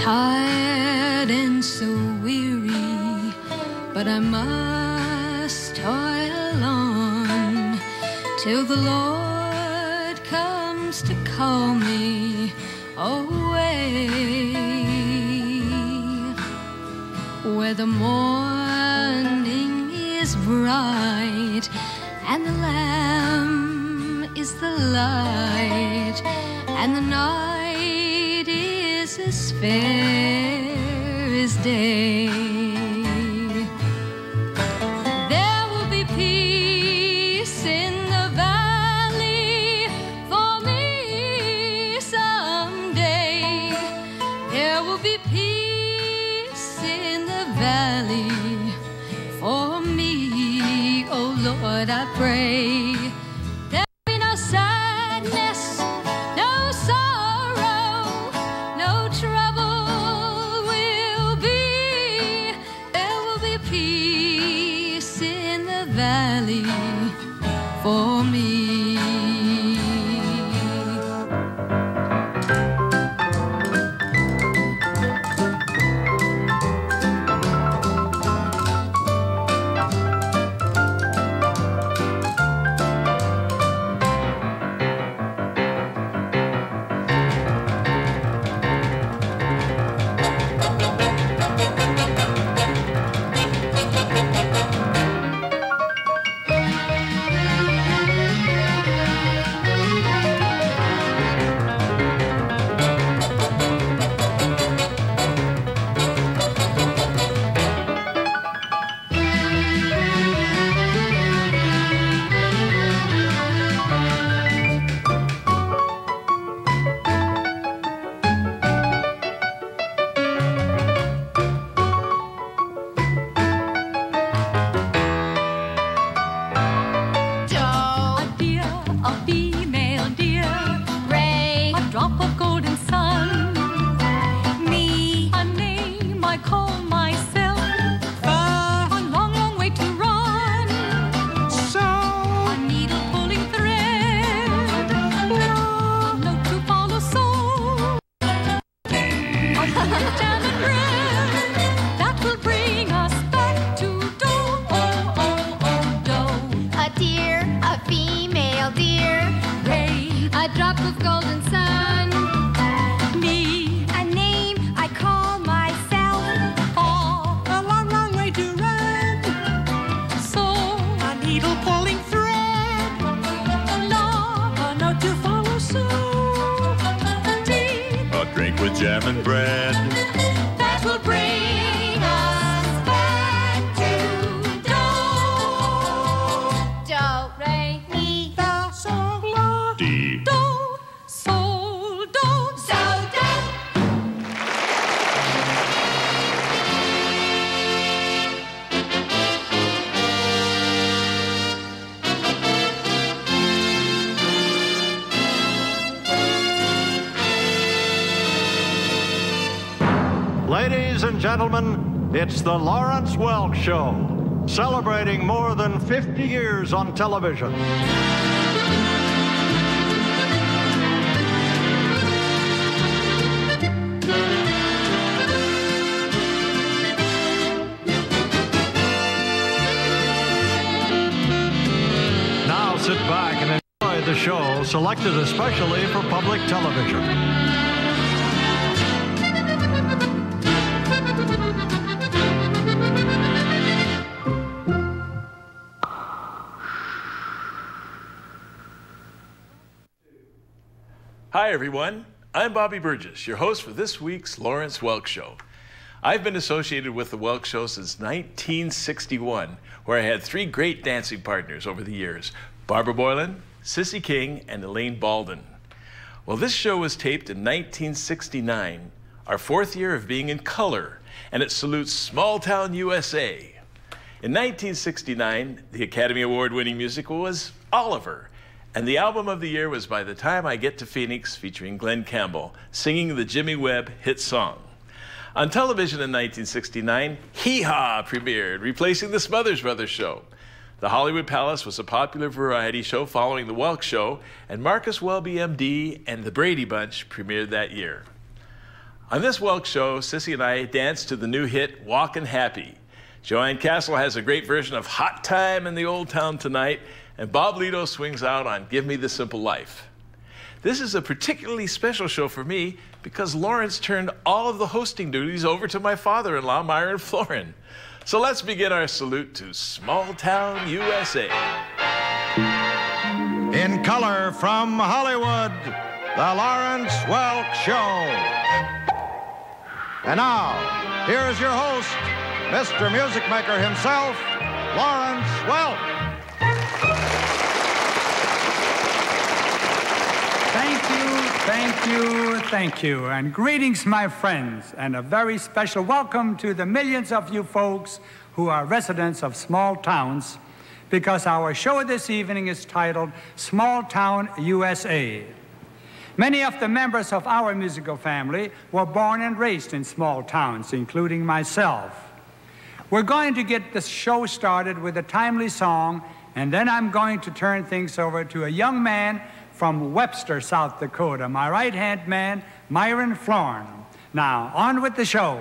tired and so weary, but I must toil on till the Lord comes to call me away, where the morning is bright and the Lamb is the light, and the night is as fair as day. There will be peace in the valley for me someday. There will be peace in the valley for me, oh Lord, I pray. There'll be no sadness, no sorrow, no trouble will be. There will be peace in the valley for me. Jam and bread that will bring us back to do, do, re, mi, fa, sol, la, D, do, sol, do, so, do. Ladies and gentlemen, it's the Lawrence Welk Show, celebrating more than 50 years on television. Now sit back and enjoy the show selected especially for public television. Hi everyone, I'm Bobby Burgess, your host for this week's Lawrence Welk Show. I've been associated with the Welk Show since 1961, where I had three great dancing partners over the years, Barbara Boylan, Cissy King, and Elaine Balden. Well, this show was taped in 1969, our fourth year of being in color, and it salutes small town USA. In 1969, the Academy Award-winning musical was Oliver, and the album of the year was By the Time I Get to Phoenix, featuring Glenn Campbell, singing the Jimmy Webb hit song. On television in 1969, Hee Haw premiered, replacing the Smothers Brothers show. The Hollywood Palace was a popular variety show following the Welk Show, and Marcus Welby, MD, and the Brady Bunch premiered that year. On this Welk show, Sissy and I danced to the new hit, Walkin' Happy. Joanne Castle has a great version of Hot Time in the Old Town Tonight, and Bob Lito swings out on Give Me the Simple Life. This is a particularly special show for me because Lawrence turned all of the hosting duties over to my father-in-law, Myron Florin. So let's begin our salute to Small Town USA. In color from Hollywood, the Lawrence Welk Show. And now, here's your host, Mr. Music Maker himself, Lawrence Welk. Thank you, and greetings, my friends, and a very special welcome to the millions of you folks who are residents of small towns, because our show this evening is titled Small Town USA. Many of the members of our musical family were born and raised in small towns, including myself. We're going to get the show started with a timely song, and then I'm going to turn things over to a young man from Webster, South Dakota, my right-hand man, Myron Florin. Now, on with the show.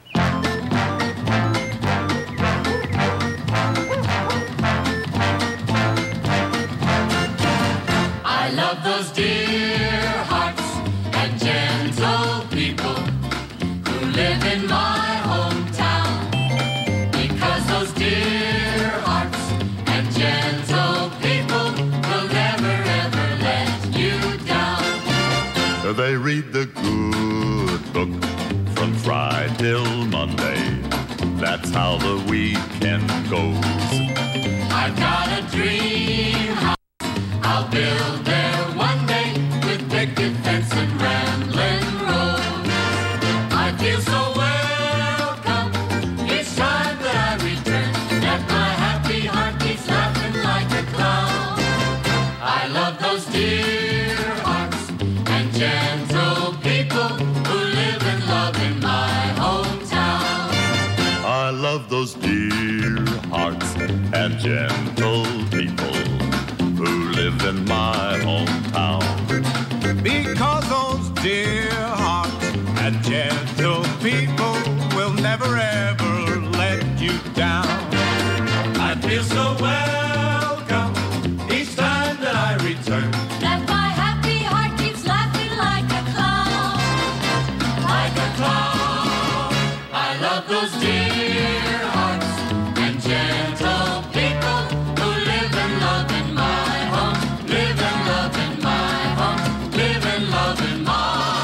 I love those dear hearts and gentle people who live in my hometown, because those dear hearts and gentle people will never ever let you down. They read the good book from Friday till Monday. That's how the weekend goes. I've got a dream house I'll build there one day with picket fence and rambling road. I feel so welcome each time that I return, that my happy heart keeps laughing like a clown. I love those dear hearts and gentle people who live and love in my hometown. I love those dear hearts and gentle people who live in my hometown. Because those dear hearts and gentle people will never ever let you down. I feel so welcome each time that I return, that my happy heart keeps laughing like a clown. Like a clown. I love those dear hearts and gentle people who live and love in my home. Live and love in my home. Live and love in my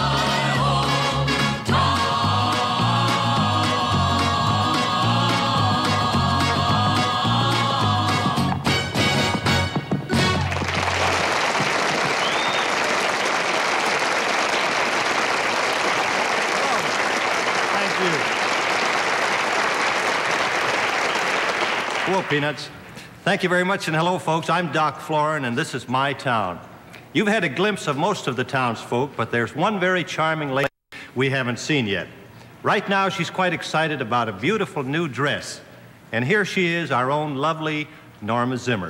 Hello, Peanuts. Thank you very much, and hello, folks. I'm Doc Florin, and this is my town. You've had a glimpse of most of the townsfolk, but there's one very charming lady we haven't seen yet. Right now, she's quite excited about a beautiful new dress. And here she is, our own lovely Norma Zimmer.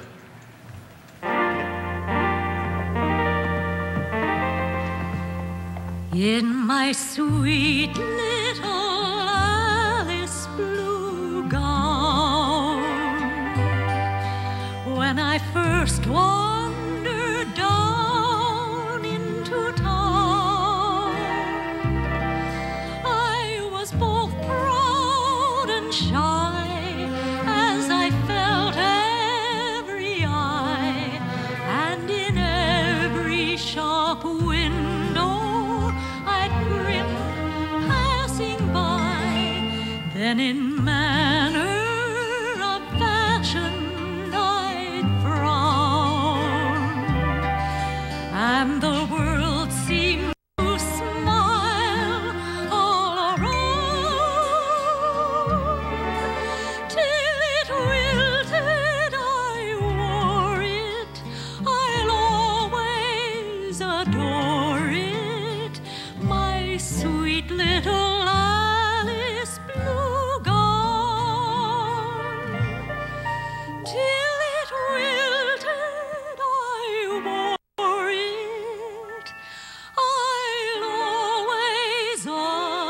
In my sweet little Alice blue gown, when I first wandered down into town, I was both proud and shy as I felt every eye, and in every shop window I'd grin, passing by. Then in manner of fashion I'd frown, and the world seemed to smile all around, till it wilted. I wore it, I'll always adore it, my sweet little Alice blue gown. Till it wilted, I wore it, I'll always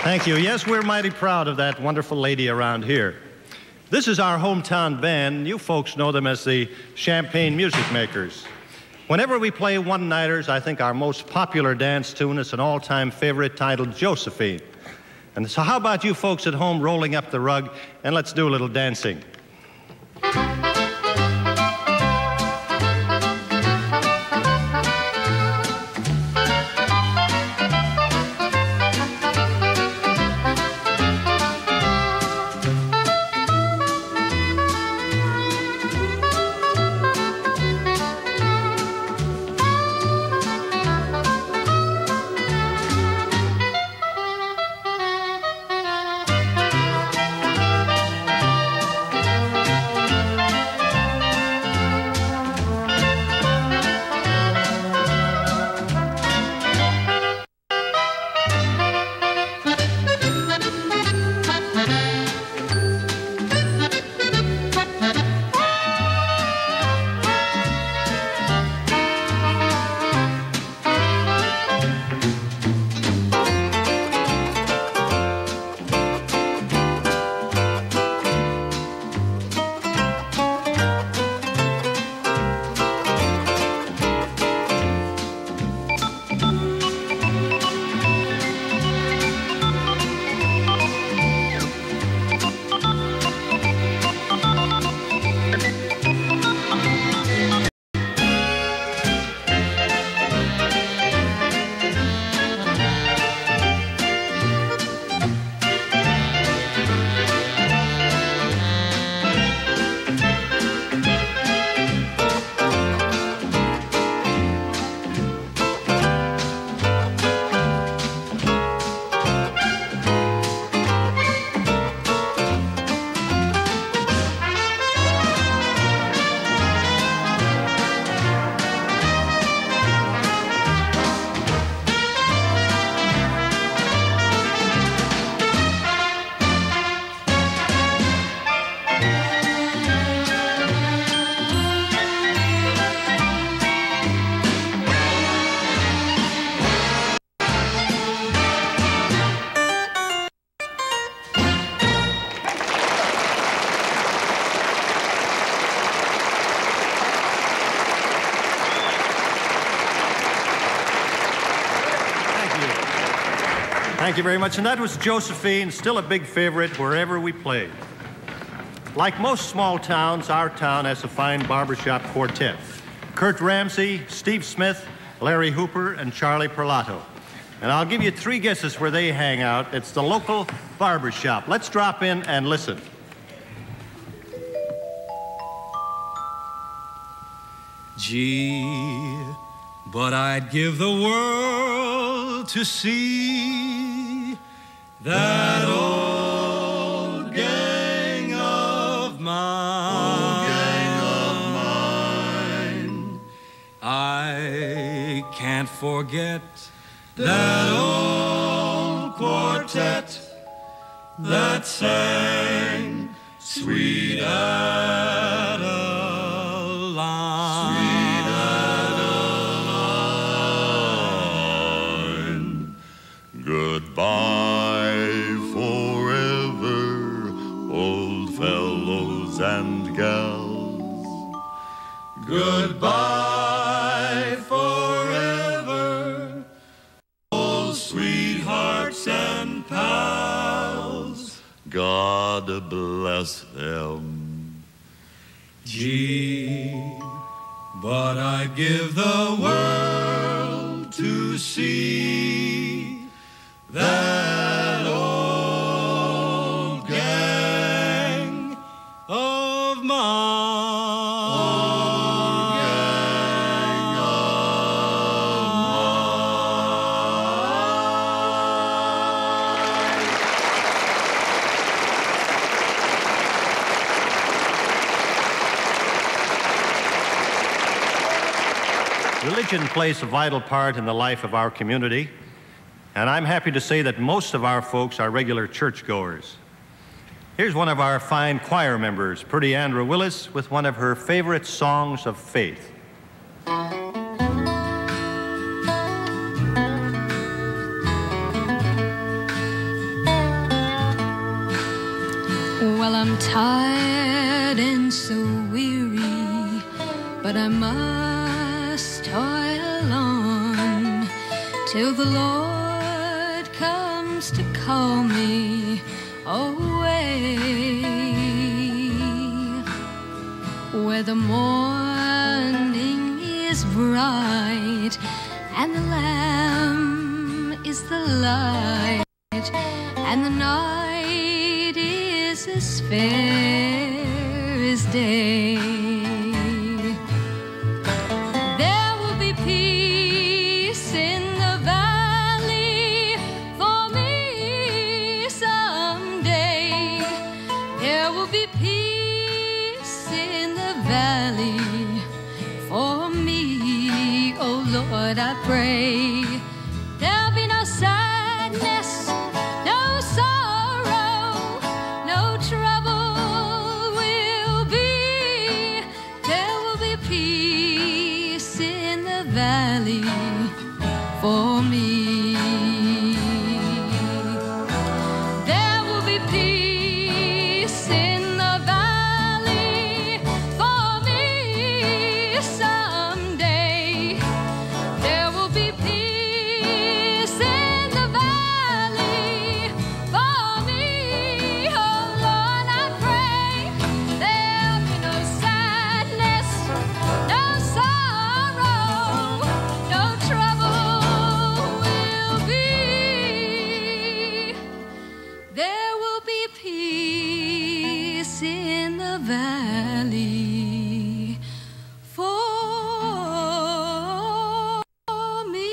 Thank you. Yes, we're mighty proud of that wonderful lady around here. This is our hometown band. You folks know them as the Champagne Music Makers. Whenever we play one-nighters, I think our most popular dance tune is an all-time favorite titled Josephine. And so how about you folks at home rolling up the rug, and let's do a little dancing. Thank you very much. And that was Josephine, still a big favorite wherever we played. Like most small towns, our town has a fine barbershop quartet. Kurt Ramsey, Steve Smith, Larry Hooper, and Charlie Perlato. And I'll give you 3 guesses where they hang out. It's the local barbershop. Let's drop in and listen. Gee, but I'd give the world to see that old gang of mine. I can't forget that old quartet that sang Sweet Adeline. Goodbye forever, old fellows and gals. Goodbye forever, old sweethearts and pals. God bless them. Gee, but I'd give the world to see that old gang of Religion plays a vital part in the life of our community, and I'm happy to say that most of our folks are regular churchgoers. Here's one of our fine choir members, Purdy Andrew Willis, with one of her favorite songs of faith. I'm tired and so weary, but I must toil on till the Lord comes to call me away, where the morning is bright and the Lamb is the light, and the night is as fair as day. There will be peace in the valley for me someday. There will be peace in the valley for me. Oh Lord, I pray there'll be no sadness, no sorrow, no trouble will be. There will be peace in the valley for me. There will be peace in the valley for me someday. There will be peace in the valley for me. Oh Lord, I pray there'll be no sadness, no sorrow, no trouble will be. There will be peace in the valley for me.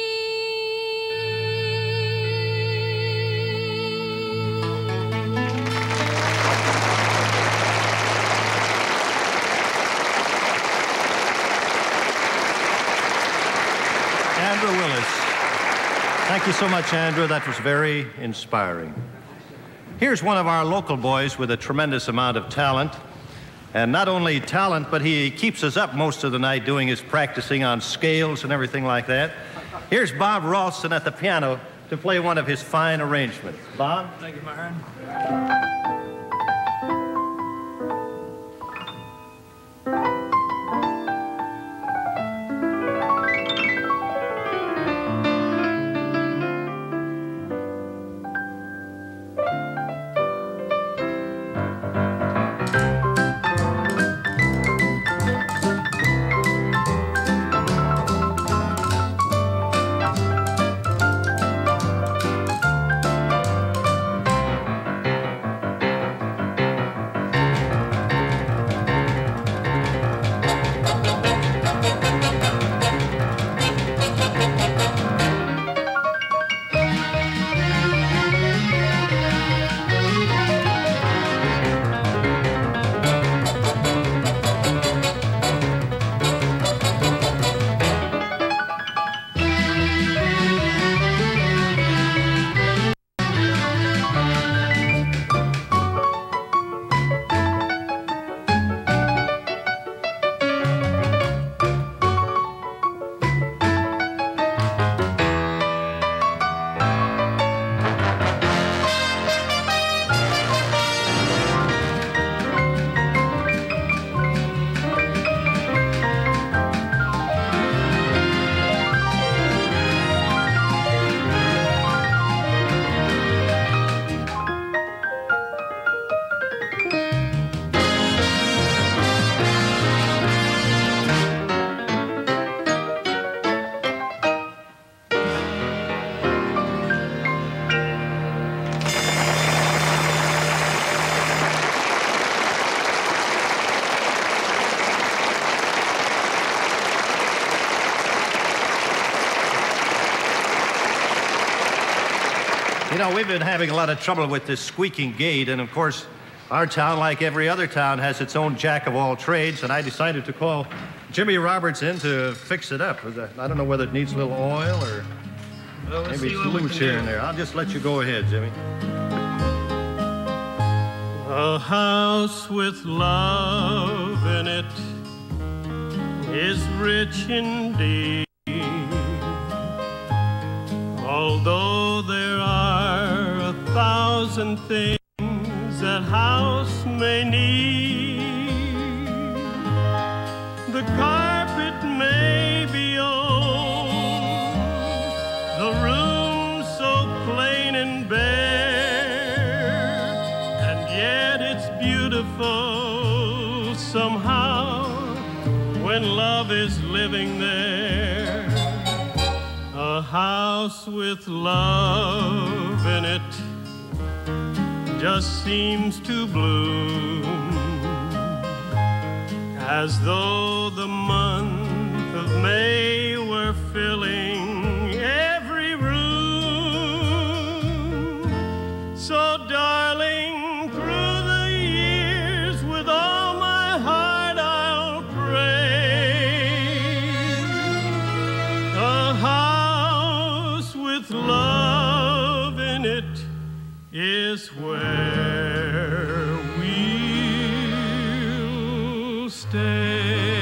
Andrew Willis. Thank you so much, Andrew. That was very inspiring. Here's one of our local boys with a tremendous amount of talent. And not only talent, but he keeps us up most of the night doing his practicing on scales and everything like that. Here's Bob Ralston at the piano to play one of his fine arrangements. Bob? Thank you, Myron. You know, we've been having a lot of trouble with this squeaking gate, and of course, our town, like every other town, has its own jack of all trades, and I decided to call Jimmy Roberts in to fix it up. I don't know whether it needs a little oil or maybe it's loose here and there. I'll just let you go ahead, Jimmy. A house with love in it is rich indeed. Although there are 1,000 things that house may need. The carpet may be old, the room so plain and bare, and yet it's beautiful somehow when love is living there. A house with love in it just seems to bloom, as though the month of May were filling every room. So darling, through the years with all my heart I'll pray. A house with love in it is where we'll stay.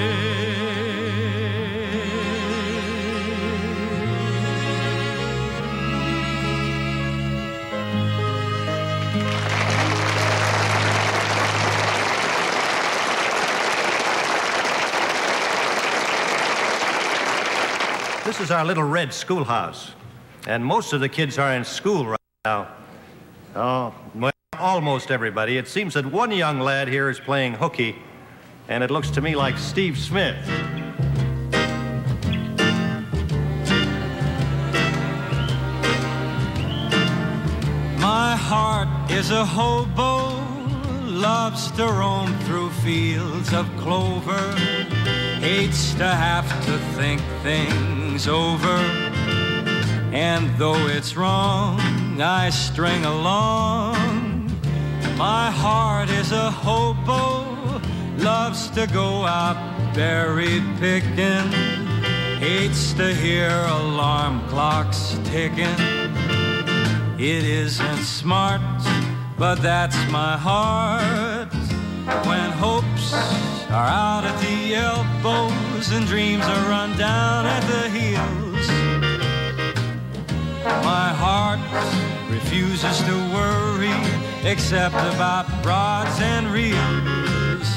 This is our little red schoolhouse, and most of the kids are in school right now. Oh, well, almost everybody. It seems that one young lad here is playing hooky, and it looks to me like Steve Smith. My heart is a hobo, loves to roam through fields of clover, hates to have to think things over, and though it's wrong, I string along. My heart is a hobo, loves to go out berry picking, hates to hear alarm clocks ticking. It isn't smart, but that's my heart. When hopes are out at the elbows and dreams are run down at the heels, my heart refuses to worry except about rods and reels.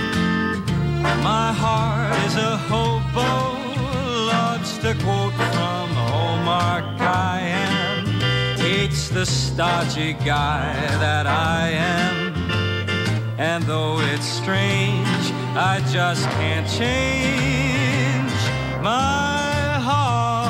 My heart is a hobo, loves to quote from Omar Khayyam, hates the stodgy guy that I am. And though it's strange, I just can't change my heart.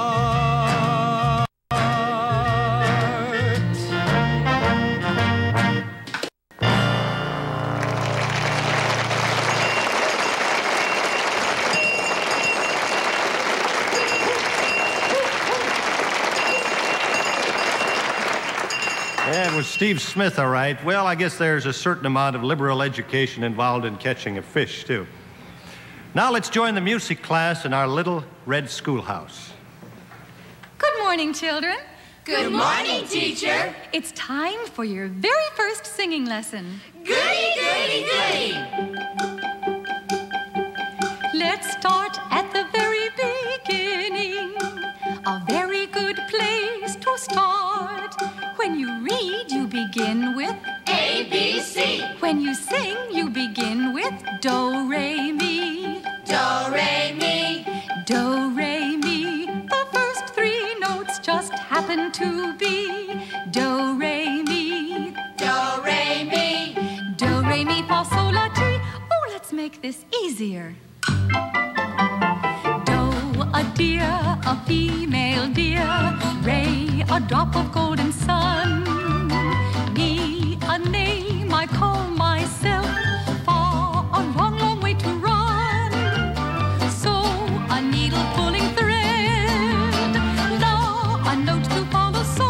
Yeah, it was Steve Smith, all right. Well, I guess there's a certain amount of liberal education involved in catching a fish, too. Now let's join the music class in our little red schoolhouse. Good morning, children. Good morning, teacher. It's time for your very first singing lesson. Goody, goody, goody. Let's start at the very beginning. A very good place to start. When you read, you begin with A, B, C. When you sing, you begin with do, re, mi. Do, re, mi. Do, re, mi. The first three notes just happen to be do, re, mi. Do, re, mi. Do, re, mi, fa, sol, la, ti. Oh, let's make this easier. Do, a deer, a female deer. Re, a drop of golden sun. Mi, a name I call myself. Fa, a long, long way to run. So, a needle pulling thread. La, a note to follow. So,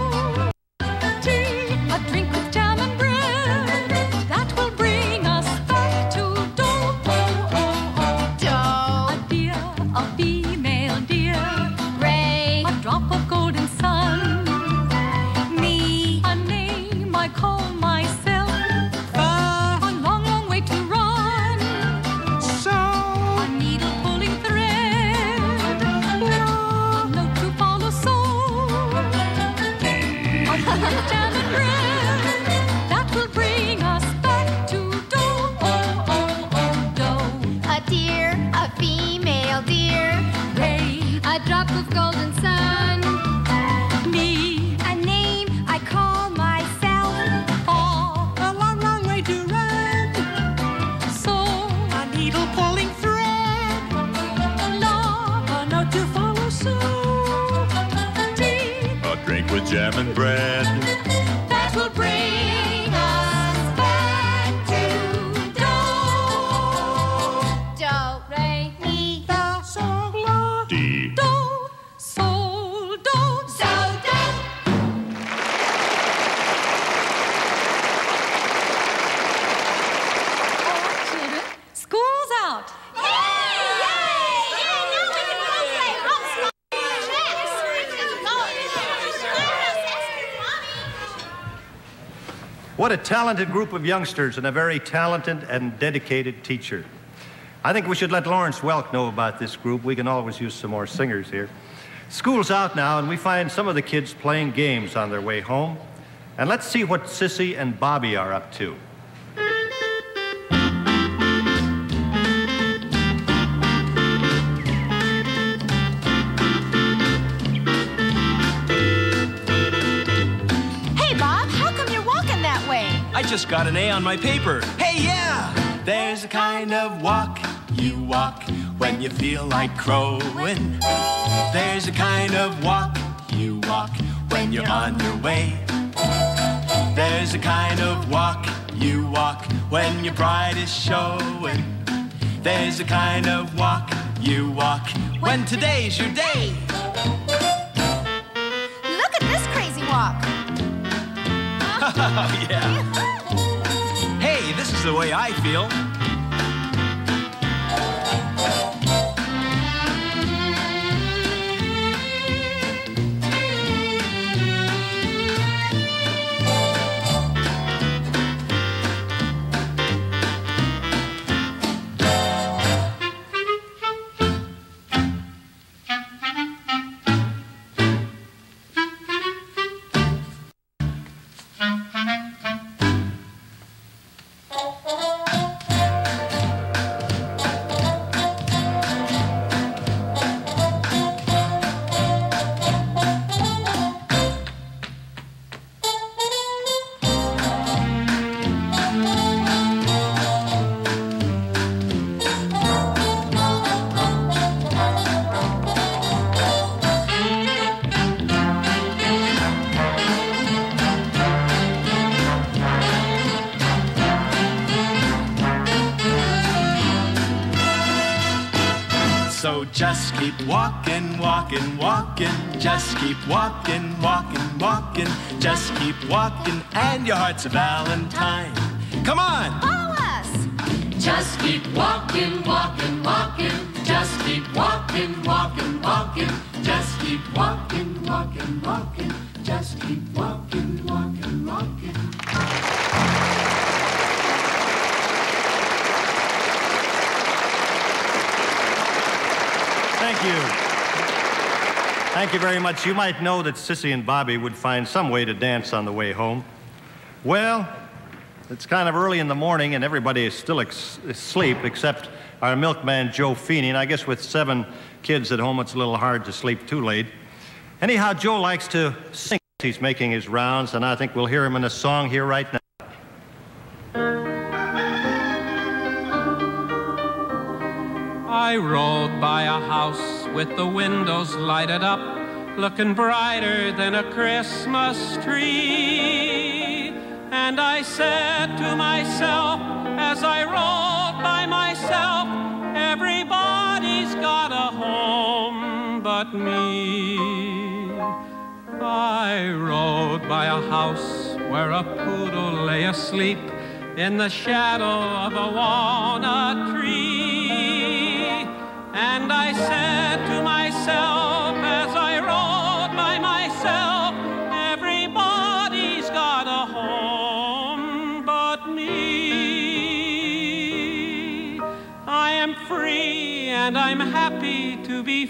tea, a drink with jam and bread. That will bring us back to do, oh, oh, oh. Do, A deer, a female deer. re, A drop of golden sun. mi. A name I call myself. A long, long way to run. So, A needle pulling thread. A note to follow. So, a drink with jam and bread. That will bring us back drop of golden sun. Me, a name I call myself. A long, long way to run. So, A needle pulling thread. love, A note to follow soon. A drink with jam and bread. that will bring us back to do. Do, re, mi, Fa, sol, la. D. Do, sol, do, so, do. All right, children, school's out. What a talented group of youngsters and a very talented and dedicated teacher. I think we should let Lawrence Welk know about this group. We can always use some more singers here. School's out now, and we find some of the kids playing games on their way home. And let's see what Sissy and Bobby are up to. Hey, Bob, how come you're walking that way? I just got an A on my paper. Hey, yeah! There's a kind of walk you walk when you feel like crowing. There's a kind of walk you walk when you're on your way. There's a kind of walk you walk when your pride is showing. There's a kind of walk you walk when today's your day. Look at this crazy walk. Oh, yeah. Hey, this is the way I feel. So just keep walking, walking, walking. Just keep walking, walking, walking. Just keep walking, and your heart's a Valentine. Come on! Follow us. Just keep walking, walking, walking. Just keep walking, walking, walking. Just keep walking, walking, walking. Just keep walking, walking, walking. Thank you. Thank you very much. You might know that Sissy and Bobby would find some way to dance on the way home. Well, it's kind of early in the morning and everybody is still asleep except our milkman Joe Feeney, and I guess with 7 kids at home it's a little hard to sleep too late. Anyhow, Joe likes to sing as he's making his rounds, and I think we'll hear him in a song here right now. I rode by a house with the windows lighted up, looking brighter than a Christmas tree. And I said to myself, as I rode by myself, everybody's got a home but me. I rode by a house where a poodle lay asleep in the shadow of a walnut tree. And I said to myself, as I rode by myself, everybody's got a home but me. I am free and I'm happy to be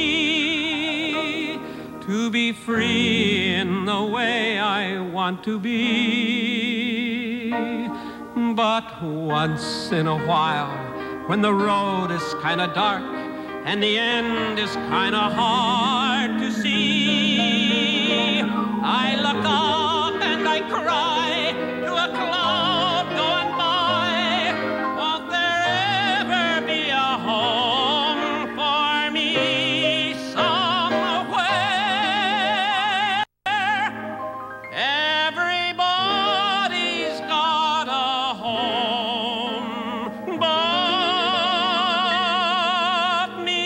free. To be free in the way I want to be. But once in a while, when the road is kind of dark and the end is kinda hard to see. I look up and I cry to a cloud going by. Won't there ever be a home for me somewhere? Everybody's got a home but me.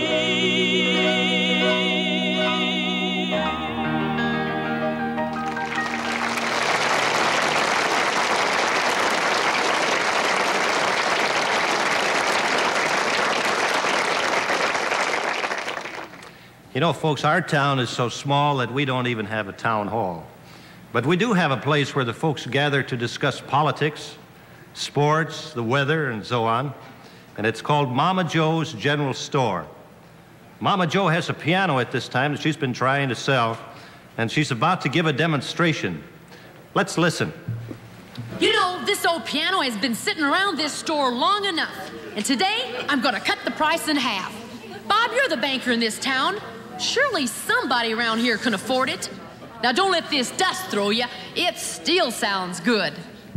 You know, folks, our town is so small that we don't even have a town hall. But we do have a place where the folks gather to discuss politics, sports, the weather, and so on. And it's called Mama Joe's General Store. Mama Joe has a piano at this time that she's been trying to sell, and she's about to give a demonstration. Let's listen. You know, this old piano has been sitting around this store long enough. And today, I'm gonna cut the price in half. Bob, you're the banker in this town. Surely somebody around here can afford it. Now, don't let this dust throw you. It still sounds good.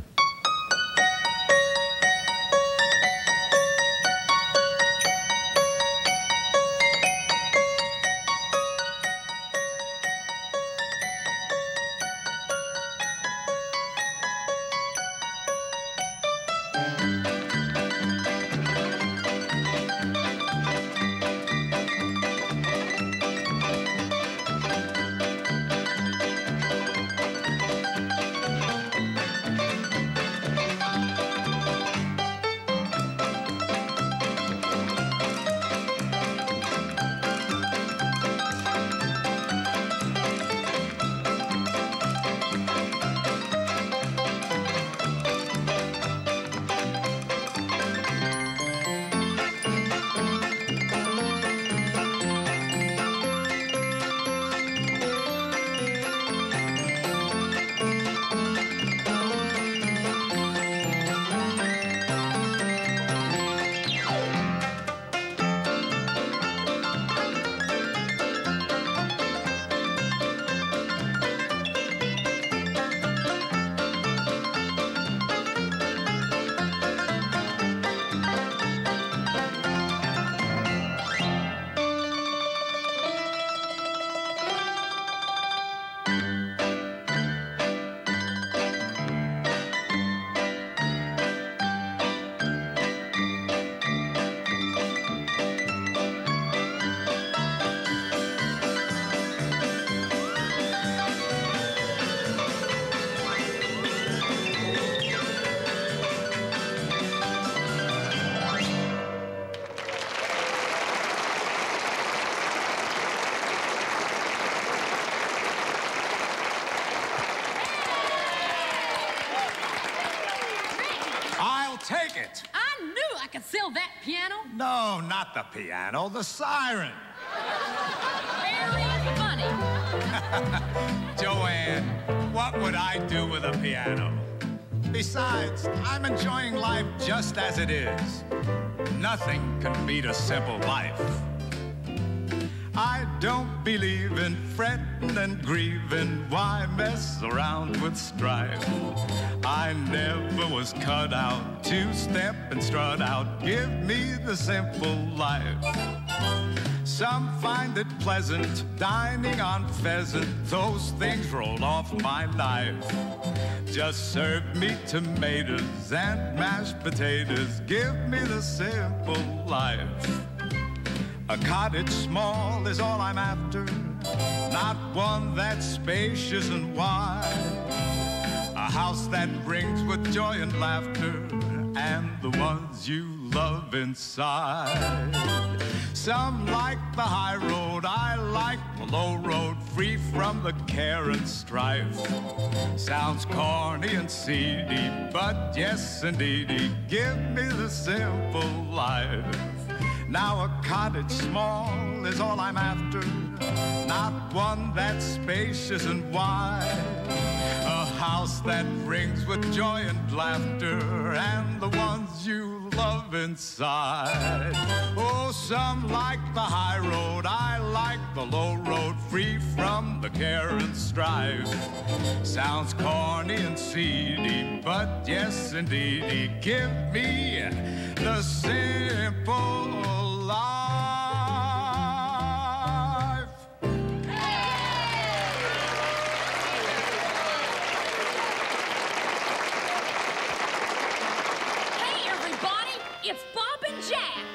Take it. I knew I could sell that piano. No, not the piano, the siren. Very funny. Joanne, what would I do with a piano? Besides, I'm enjoying life just as it is. Nothing can beat a simple life. I don't believe in fretting and grieving. Why mess around with strife? I never was cut out to step and strut out. Give me the simple life. Some find it pleasant dining on pheasant. Those things roll off my knife. Just serve me tomatoes and mashed potatoes. Give me the simple life. A cottage small is all I'm after, not one that's spacious and wide. A house that rings with joy and laughter, and the ones you love inside. Some like the high road, I like the low road, free from the care and strife. Sounds corny and seedy, but yes, indeedy, give me the simple life. Now a cottage small is all I'm after, not got one that's spacious and wide, a house that rings with joy and laughter, and the ones you love inside. Oh, some like the high road, I like the low road, free from the care and strife. Sounds corny and seedy, but yes, indeedy, give me the simple life. It's Bob and Jack.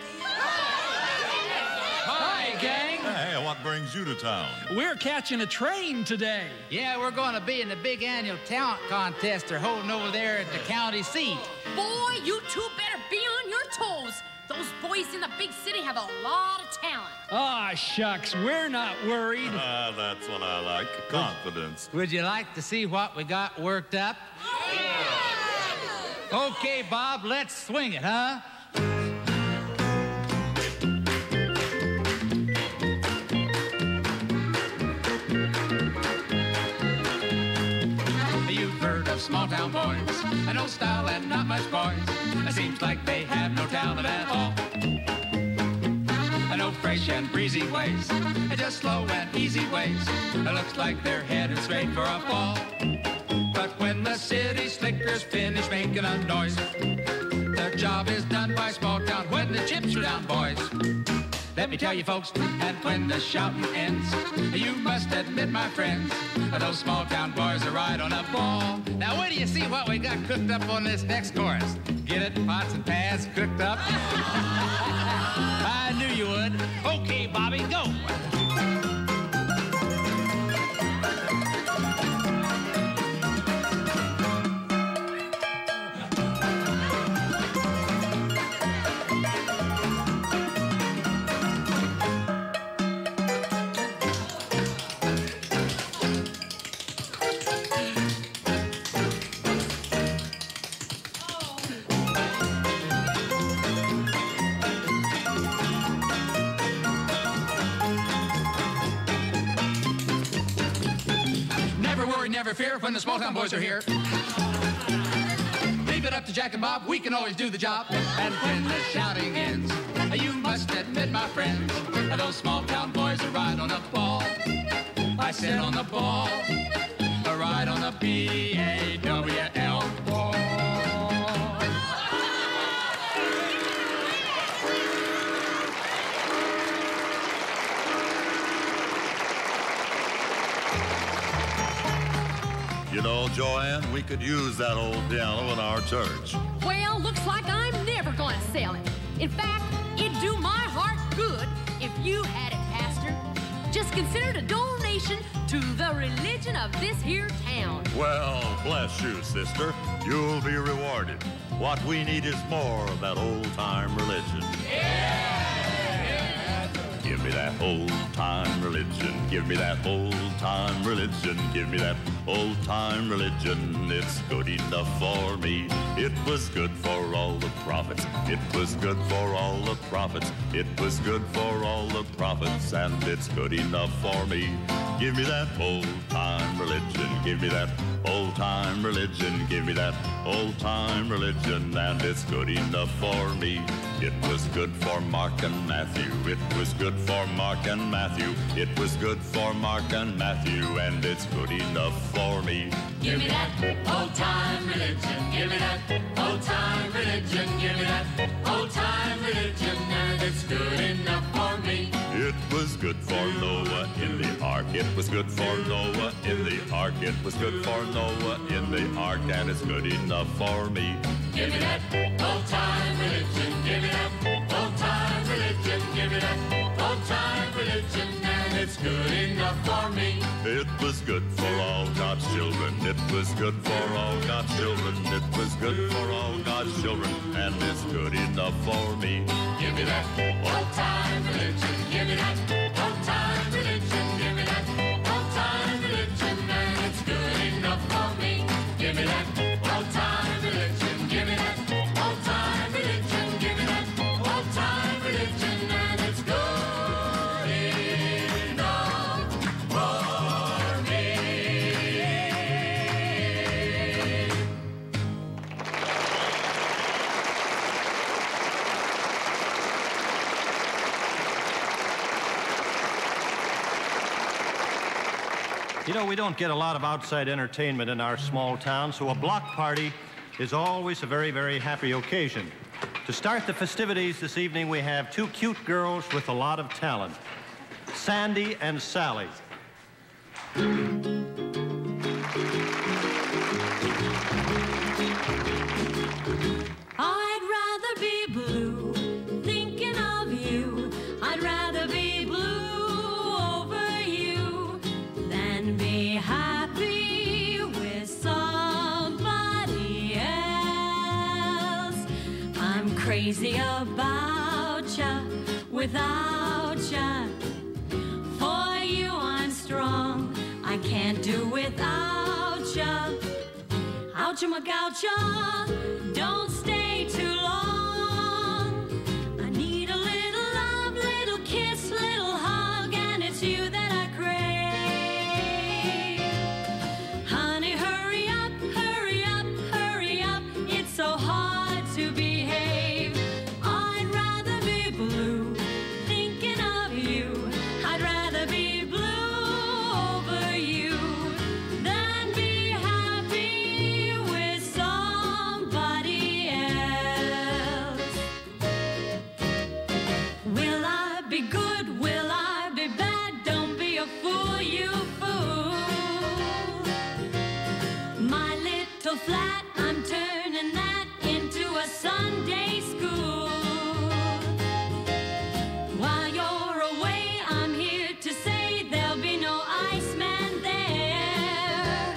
Hi, gang. Hey, what brings you to town? We're catching a train today. Yeah, we're going to be in the big annual talent contest they're holding over there at the county seat. Boy, you two better be on your toes. Those boys in the big city have a lot of talent. Ah, shucks, we're not worried. That's what I like, confidence. Would you like to see what we got worked up? Yeah. Okay, Bob, let's swing it, huh? Small town boys, no style and not much poise. It seems like they have no talent at all. No fresh and breezy ways, just slow and easy ways. It looks like they're headed straight for a fall. But when the city slickers finish making a noise, their job is done by small town when the chips are down, boys. Let me tell you, folks, and when the shouting ends, you must admit, my friends, those small town boys are right on a ball. Now, wait till you see what we got cooked up on this next chorus. Get it? Pots and pans cooked up? I knew you would. Okay, Bobby, go. Never fear when the small town boys are here. Leave it up to Jack and Bob, we can always do the job. And when the shouting ends, you must admit, my friends, those small town boys are right on the ball. I said on the ball, right on the B-A-W-L ball. You know, Joanne, we could use that old piano in our church. Well, looks like I'm never going to sell it. In fact, it'd do my heart good if you had it, Pastor. Just consider it a donation to the religion of this here town. Well, bless you, sister. You'll be rewarded. What we need is more of that old-time religion. Yeah! Give me that old-time religion. Give me that old-time religion. Give me that old-time religion. It's good enough for me. It was good for all the prophets. It was good for all the prophets. It was good for all the prophets, and it's good enough for me. Give me that old-time religion. Give me that old-time religion. Give me that old-time religion, and it's good enough for me. It was good for Mark and Matthew. It was good for Mark and Matthew. It was good for Mark and Matthew, and it's good enough for me. Give me that old-time religion. Give me that old-time religion. Give me that old-time religion, and it's good enough for me. It was good for Noah in the ark. It was good for Noah in the ark. It was good for Noah in the ark, and it's good enough for me. Give me that old-time religion. Give me that old-time religion. Give me that old-time religion, and it's good enough for me. It was good for all God's children. It was good for all God's children. It was good for all God's children, and it's good enough for me. Give me that old-time religion. Give me that old-time religion. Give me that old-time religion, and it's good enough for me. Give me that old-time religion. Give me that old-time religion. Give me that old-time religion, and it's good enough You know, we don't get a lot of outside entertainment in our small town, so a block party is always a very, very happy occasion. To start the festivities this evening, we have two cute girls with a lot of talent, Sandy and Sally. I'd rather be blue, thinking of you. I'd rather be blue over you than be happy with somebody else. I'm crazy about ya, without ya. For you I'm strong, I can't do without ya. Oucha McGoucha, don't stay too long. I need a little love, little kiss, little hug, and it's you that I crave. Honey, hurry up, hurry up, hurry up. It's so hard to behave. I'd rather be blue, thinking of you. I'd rather be blue over you than be happy with somebody else. Will I be good? Will I be bad? Don't be a fool, you fool. My little flat, I'm turning that into a Sunday school. While you're away, I'm here to say there'll be no Iceman there.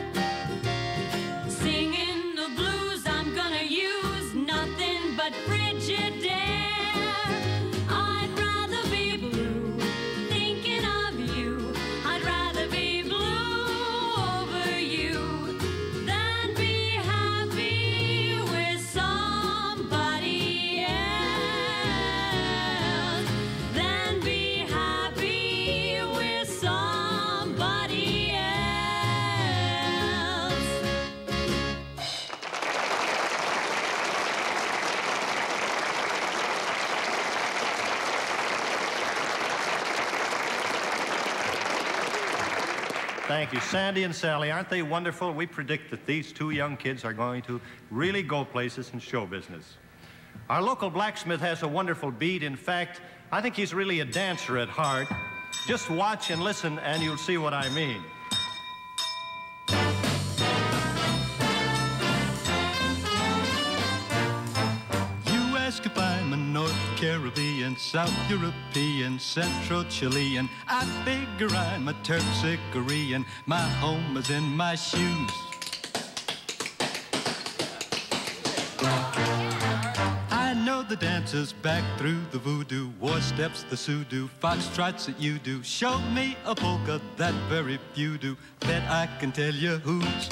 Singing the blues, I'm gonna use nothing but Frigidaire. I'd rather be blue, thinking of you. I'd rather be blue over you than be happy with somebody else. Than be happy with somebody else. Thank you. Sandy and Sally, aren't they wonderful? We predict that these two young kids are going to really go places in show business. Our local blacksmith has a wonderful beat. In fact, I think he's really a dancer at heart. Just watch and listen, and you'll see what I mean. You ask if I'm a North Caribbean, South European, Central Chilean. I figure I'm a Terpsichorean. My home is in my shoes. I know the dances back through the voodoo, war steps the Sudo, foxtrots that you do. Show me a polka that very few do. Bet I can tell you who's.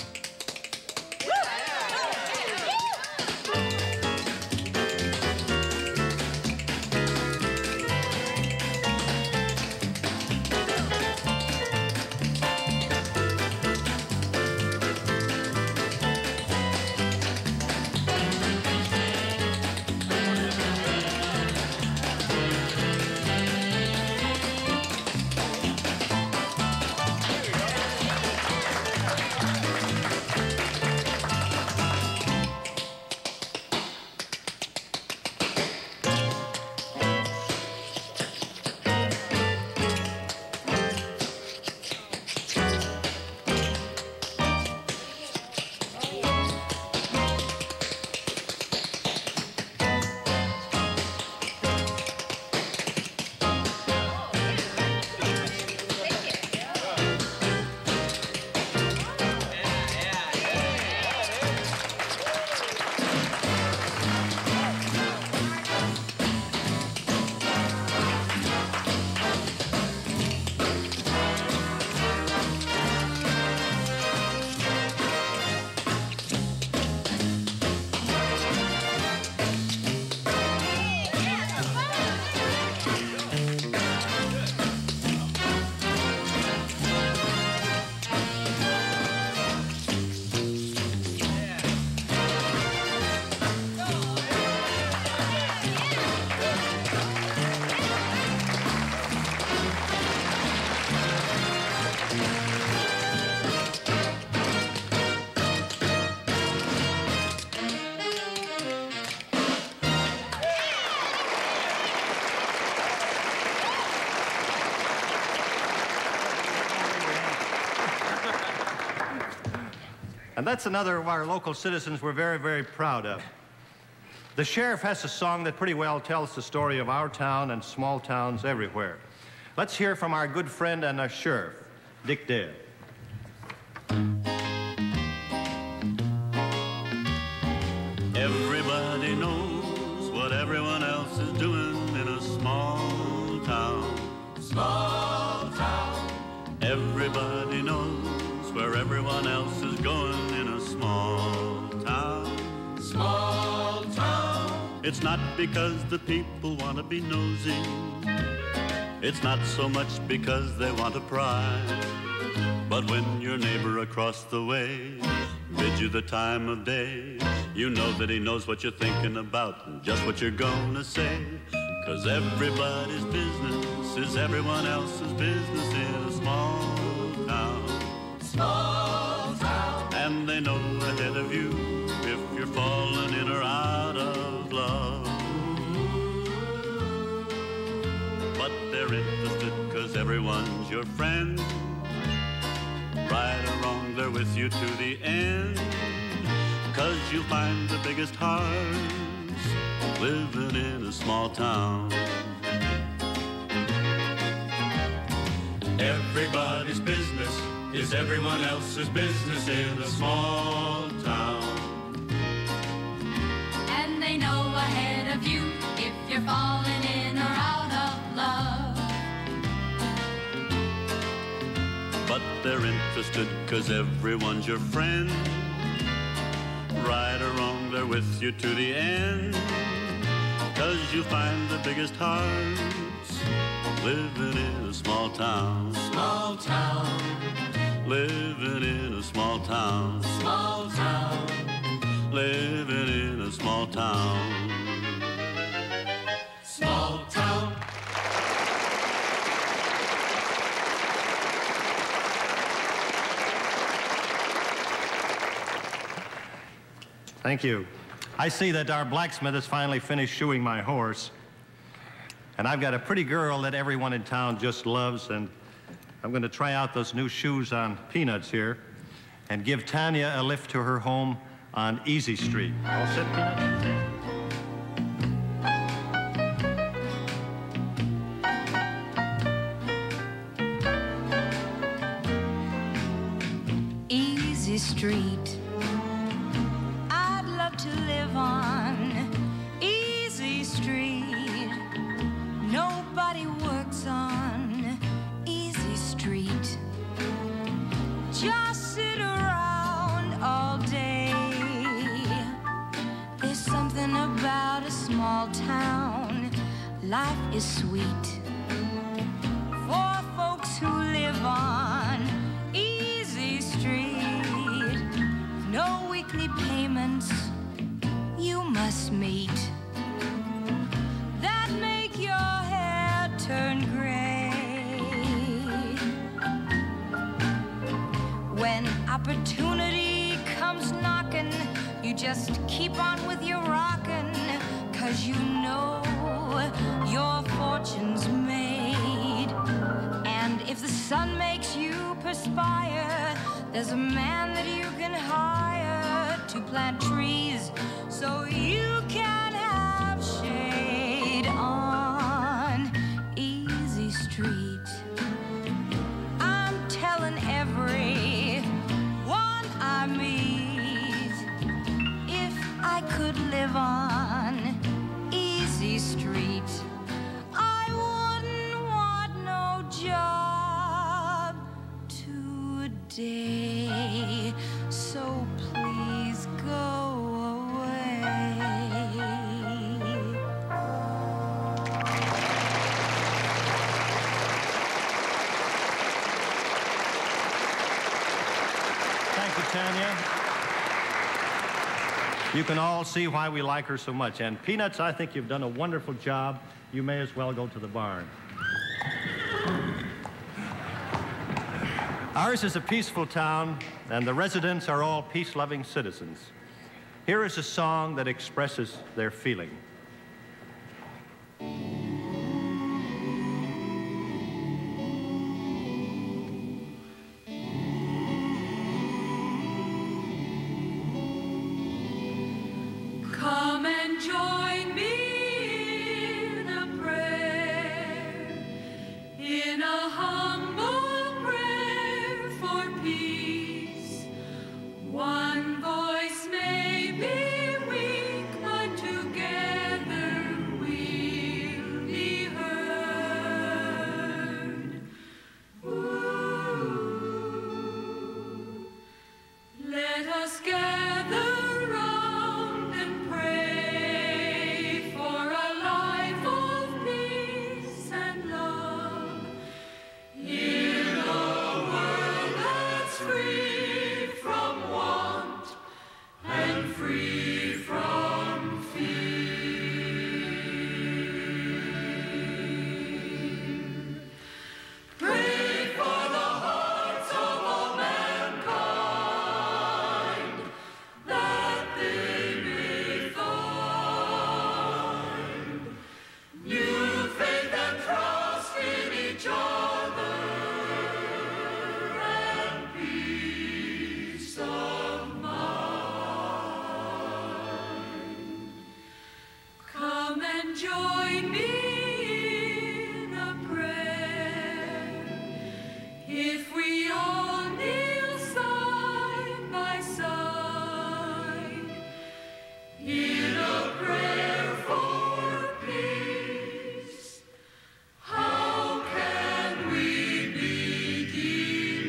And that's another of our local citizens we're very, very proud of. The sheriff has a song that pretty well tells the story of our town and small towns everywhere. Let's hear from our good friend and our sheriff, Dick Dale. Everybody knows what everyone else is doing in a small town. Small town. Everybody knows where everyone else is going in a small town. Small town. It's not because the people want to be nosy. It's not so much because they want to pry. But when your neighbor across the way bids you the time of day, you know that he knows what you're thinking about and just what you're gonna say. 'Cause everybody's business is everyone else's business in a small town. Small town. And they know ahead of you if you're falling in or out of love. But they're interested 'cause everyone's your friend. Right or wrong, they're with you to the end. 'Cause you'll find the biggest hearts living in a small town. Everybody's business is everyone else's business in a small town. And they know ahead of you if you're falling in or out of love. But they're interested 'cause everyone's your friend. Right or wrong, they're with you to the end. 'Cause you find the biggest hearts living in a small town. Small town. Living in a small town. Small town. Living in a small town. Small town. Thank you. I see that our blacksmith has finally finished shoeing my horse. And I've got a pretty girl that everyone in town just loves, and I'm going to try out those new shoes on Peanuts here and give Tanya a lift to her home on Easy Street. All set, Peanuts? Easy Street, I'd love to live on Easy Street. Nobody works on Easy Street. Just sit around all day. There's something about a small town. Life is sweet for folks who live on Easy Street. No weekly payments you must meet that make your hair turn gray. When opportunity comes knocking, you just keep on with your rockin', 'cause you know your fortune's made. And if the sun makes you perspire, there's a man that you can hire to plant trees so you can have shade on Easy Street. I'm telling everyone I meet, if I could live on Easy Street, I wouldn't want no job today. So please go away. Thank you, Tanya. You can all see why we like her so much. And Peanuts, I think you've done a wonderful job. You may as well go to the barn. Ours is a peaceful town, and the residents are all peace-loving citizens. Here is a song that expresses their feeling. if we all kneel side by side in a prayer for peace, how can we be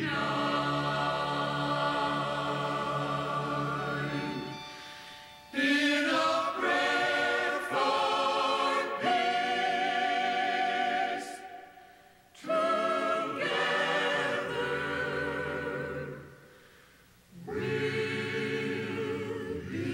denied? In a prayer for peace, together we'll be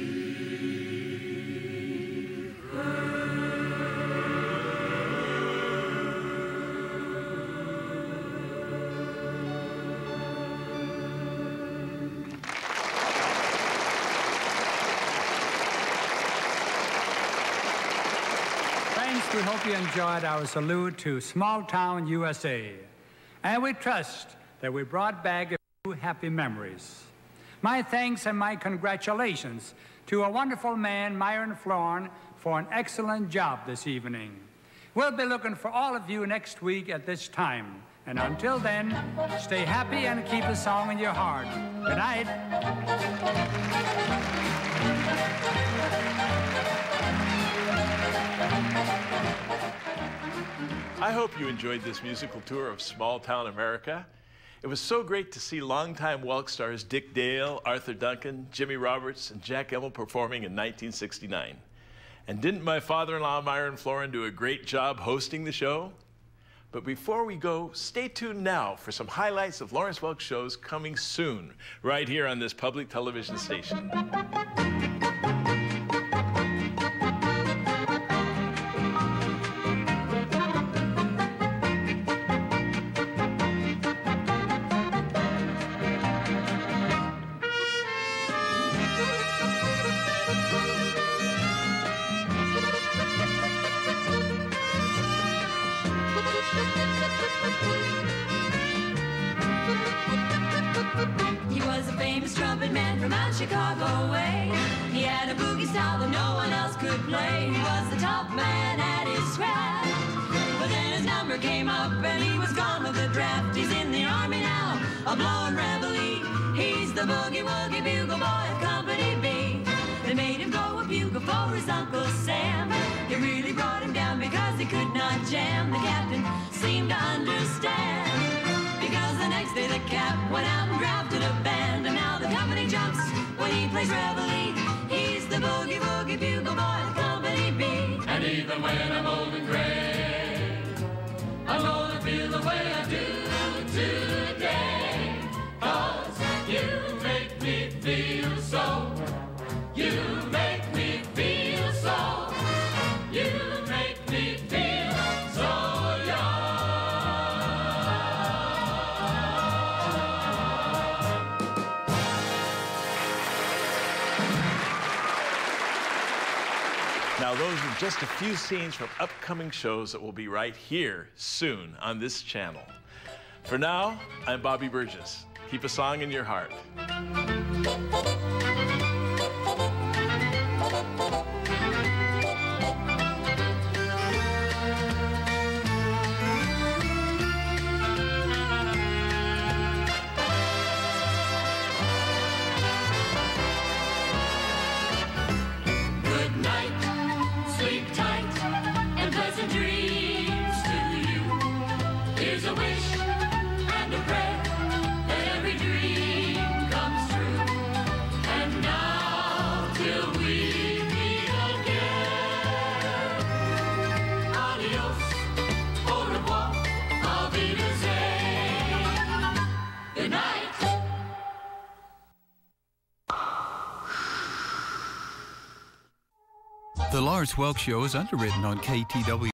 Friends, we hope you enjoyed our salute to Small Town, USA. And we trust that we brought back a few happy memories. My thanks and my congratulations to a wonderful man, Myron Florin, for an excellent job this evening. We'll be looking for all of you next week at this time. And until then, stay happy and keep a song in your heart. Good night. I hope you enjoyed this musical tour of Small Town America. It was so great to see longtime Welk stars Dick Dale, Arthur Duncan, Jimmy Roberts, and Jack Emmel performing in 1969. And didn't my father-in-law Myron Florin do a great job hosting the show? But before we go, stay tuned now for some highlights of Lawrence Welk shows coming soon, right here on this public television station. He was a famous trumpet man from out Chicago way. He had a boogie style that no one else could play. He was the top man at his craft. But then his number came up and he was gone with the draft. He's in the army now, a blowing reveille. He's the boogie-woogie bugle boy of Company B. They made him go a bugle for his Uncle Sam. It really brought him down because he could not jam. The captain seemed to understand, because the next day the cap went out and drafted a band. And now the company jumps when he plays reveille. He's the boogie-woogie bugle boy of Company B. And even when I'm old and gray, I'm gonna feel the way I do today. 'Cause you make me feel so. You make me feel so. You make me feel so Now, those are just a few scenes from upcoming shows that will be right here soon on this channel. For now, I'm Bobby Burgess. Keep a song in your heart. Good night, sleep tight, and pleasant dreams to you. Here's a wish and a prayer that every dream comes true. And now, till we meet again, adios, au revoir, auf Wiedersehen. Good night. The Lawrence Welk Show is underwritten on KTW.